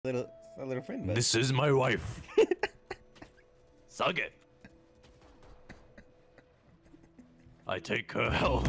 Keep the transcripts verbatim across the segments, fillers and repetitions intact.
Little, a little friend. Bud. This is my wife. Suck it. I take her health.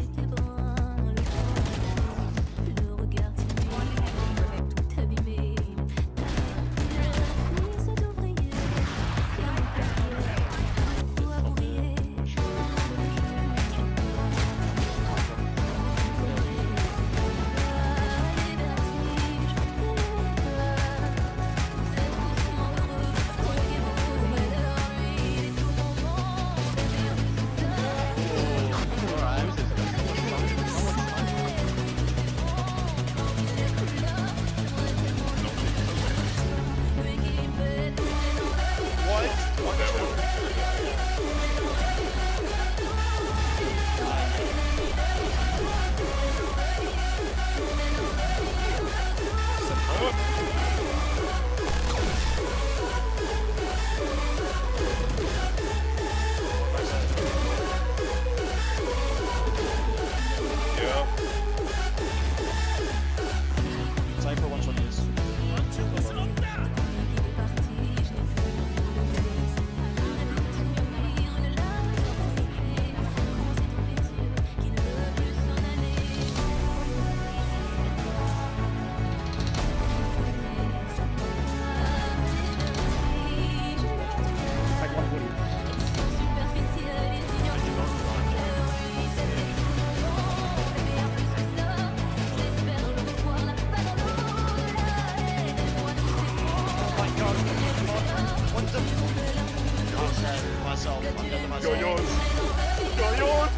You're yours. You're yours.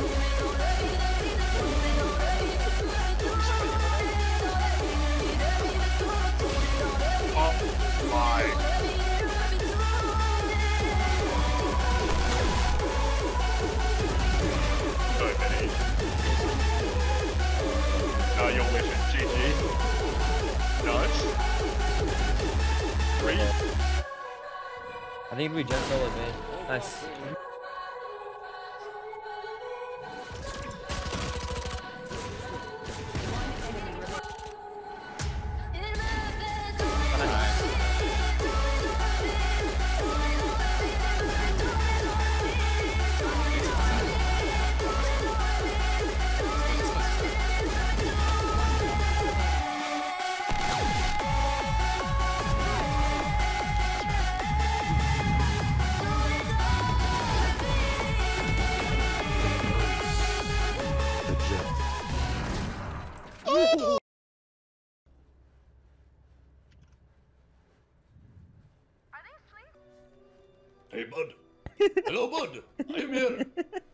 Oh my. So many. Now you're wishing. G G. Nice. Three. I think we just solo mid. Nice. Hey, bud. Hello, bud. I am here.